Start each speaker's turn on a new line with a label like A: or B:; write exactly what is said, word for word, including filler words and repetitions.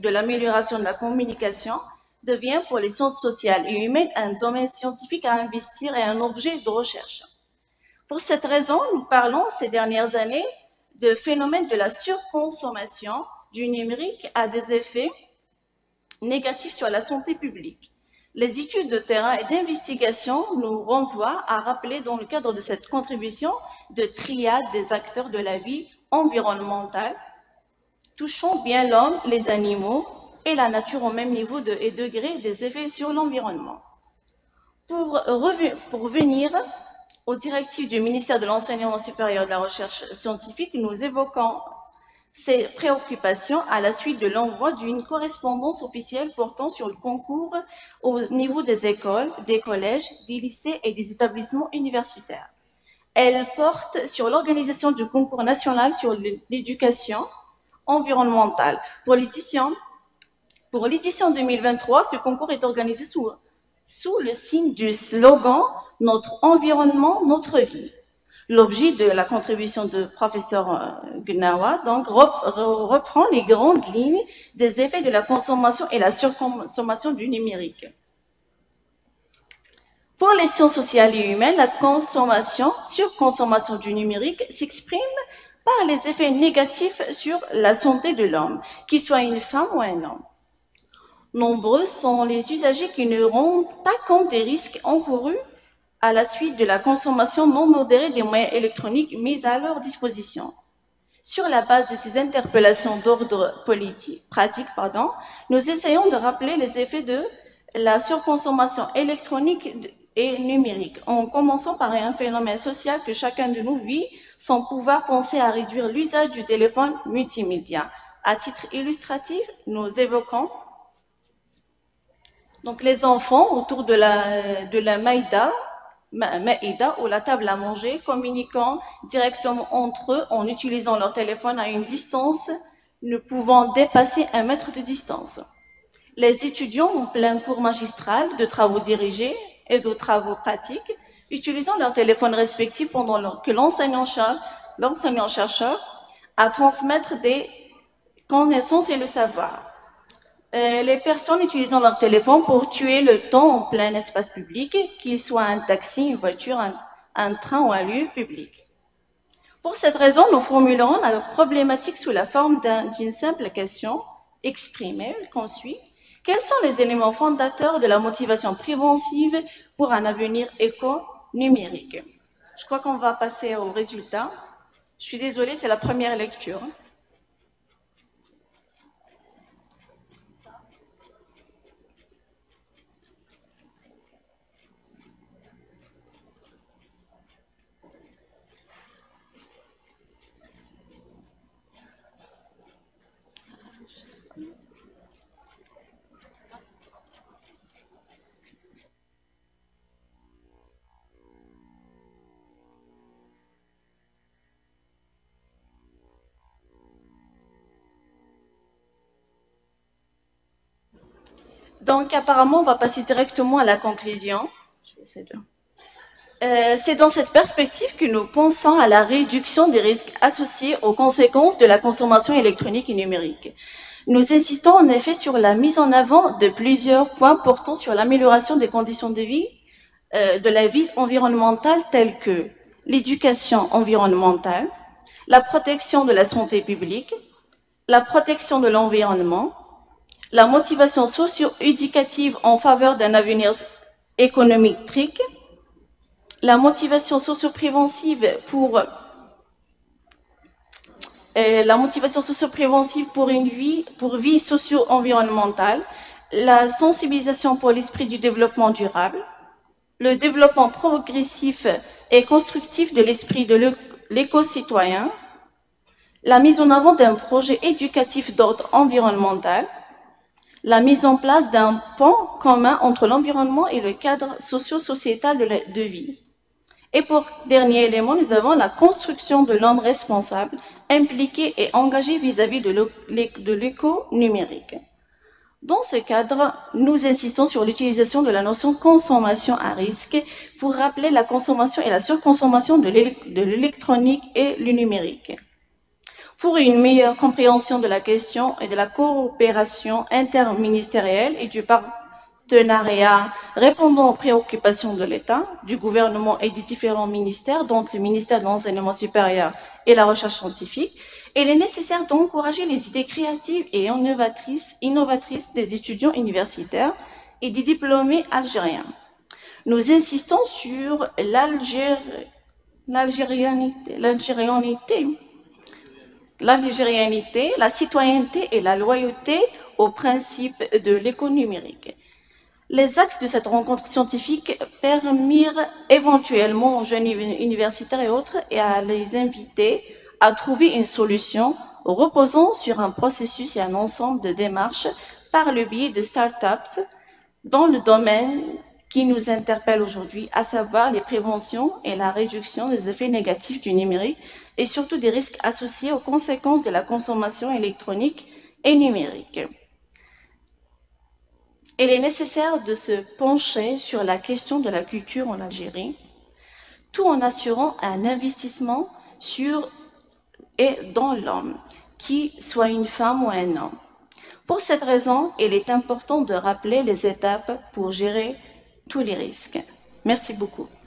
A: de l'amélioration de la communication devient pour les sciences sociales et humaines un domaine scientifique à investir et un objet de recherche. Pour cette raison, nous parlons ces dernières années de phénomène de la surconsommation du numérique à des effets négatifs sur la santé publique. Les études de terrain et d'investigation nous renvoient à rappeler dans le cadre de cette contribution de triade des acteurs de la vie environnementale, touchant bien l'homme, les animaux et la nature au même niveau de, et degré des effets sur l'environnement. Pour, pour venir aux directives du ministère de l'Enseignement supérieur et de la Recherche scientifique, nous évoquons ces préoccupations à la suite de l'envoi d'une correspondance officielle portant sur le concours au niveau des écoles, des collèges, des lycées et des établissements universitaires. Elle porte sur l'organisation du concours national sur l'éducation environnementale. Pour l'édition pour l'édition deux mille vingt-trois, ce concours est organisé sous, sous le signe du slogan « Notre environnement, notre vie ». L'objet de la contribution de professeur Gnawa donc, reprend les grandes lignes des effets de la consommation et la surconsommation du numérique. Pour les sciences sociales et humaines, la consommation, surconsommation du numérique s'exprime par les effets négatifs sur la santé de l'homme, qu'il soit une femme ou un homme. Nombreux sont les usagers qui ne rendent pas compte des risques encourus à la suite de la consommation non modérée des moyens électroniques mis à leur disposition. Sur la base de ces interpellations d'ordre politique, pratique, pardon, nous essayons de rappeler les effets de la surconsommation électronique et numérique, en commençant par un phénomène social que chacun de nous vit sans pouvoir penser à réduire l'usage du téléphone multimédia. À titre illustratif, nous évoquons donc les enfants autour de la, de la maïda, Maïda ou la table à manger, communiquant directement entre eux en utilisant leur téléphone à une distance ne pouvant dépasser un mètre de distance. Les étudiants en plein cours magistral de travaux dirigés et de travaux pratiques, utilisant leur téléphone respectif pendant que l'enseignant-chercheur à transmettre des connaissances et le savoir. Euh, les personnes utilisant leur téléphone pour tuer le temps en plein espace public, qu'il soit un taxi, une voiture, un, un train ou un lieu public. Pour cette raison, nous formulerons la problématique sous la forme d'une simple question exprimée, qu'on suit. Quels sont les éléments fondateurs de la motivation préventive pour un avenir éco-numérique? Je crois qu'on va passer au résultat. Je suis désolée, c'est la première lecture. Donc, apparemment, on va passer directement à la conclusion. Je vais essayer de... euh, c'est dans cette perspective que nous pensons à la réduction des risques associés aux conséquences de la consommation électronique et numérique. Nous insistons en effet sur la mise en avant de plusieurs points portant sur l'amélioration des conditions de vie, euh, de la vie environnementale, telles que l'éducation environnementale, la protection de la santé publique, la protection de l'environnement, la motivation socio-éducative en faveur d'un avenir économique trique, la motivation socio-préventive pour euh, la motivation socio-préventive pour une vie, pour vie socio-environnementale, la sensibilisation pour l'esprit du développement durable, le développement progressif et constructif de l'esprit de l'éco-citoyen, la mise en avant d'un projet éducatif d'ordre environnemental, la mise en place d'un pont commun entre l'environnement et le cadre socio-sociétal de, de vie. Et pour dernier élément, nous avons la construction de l'homme responsable, impliqué et engagé vis-à-vis de l'éco-numérique. Dans ce cadre, nous insistons sur l'utilisation de la notion consommation à risque pour rappeler la consommation et la surconsommation de l'électronique et le numérique. pour une meilleure compréhension de la question et de la coopération interministérielle et du partenariat répondant aux préoccupations de l'État, du gouvernement et des différents ministères, dont le ministère de l'Enseignement supérieur et la Recherche scientifique, il est nécessaire d'encourager les idées créatives et innovatrices, innovatrices des étudiants universitaires et des diplômés algériens. Nous insistons sur l'algérianité, l'algérianité, l'algérianité, la citoyenneté et la loyauté aux principes de l'économie numérique. Les axes de cette rencontre scientifique permirent éventuellement aux jeunes universitaires et autres et à les inviter à trouver une solution reposant sur un processus et un ensemble de démarches par le biais de start-ups dans le domaine qui nous interpelle aujourd'hui, à savoir les préventions et la réduction des effets négatifs du numérique et surtout des risques associés aux conséquences de la consommation électronique et numérique. Il est nécessaire de se pencher sur la question de la culture en Algérie, tout en assurant un investissement sur et dans l'homme, qui soit une femme ou un homme. Pour cette raison, il est important de rappeler les étapes pour gérer tous les risques. Merci beaucoup.